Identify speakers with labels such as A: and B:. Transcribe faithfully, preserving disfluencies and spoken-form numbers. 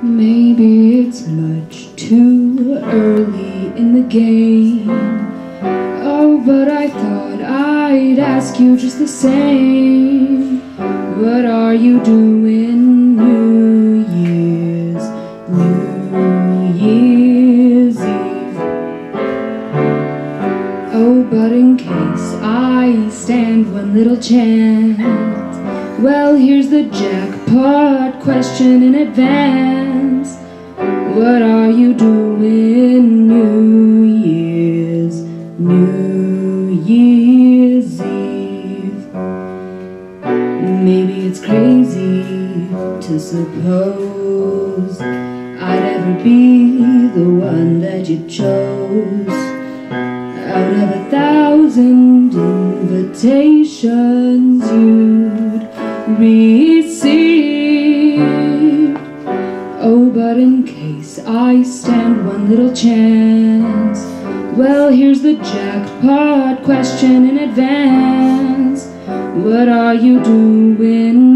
A: Maybe it's much too early in the game. Oh, but I thought I'd ask you just the same. What are you doing New Year's, New Year's Eve? Oh, but in case I stand one little chance, well, here's the jackpot question in advance. What are you doing New Year's, New Year's Eve? Maybe it's crazy to suppose I'd ever be the one that you chose. Out of a thousand invitations you'd received. Oh, but in case I stand one little chance, well, here's the jackpot question in advance. What are you doing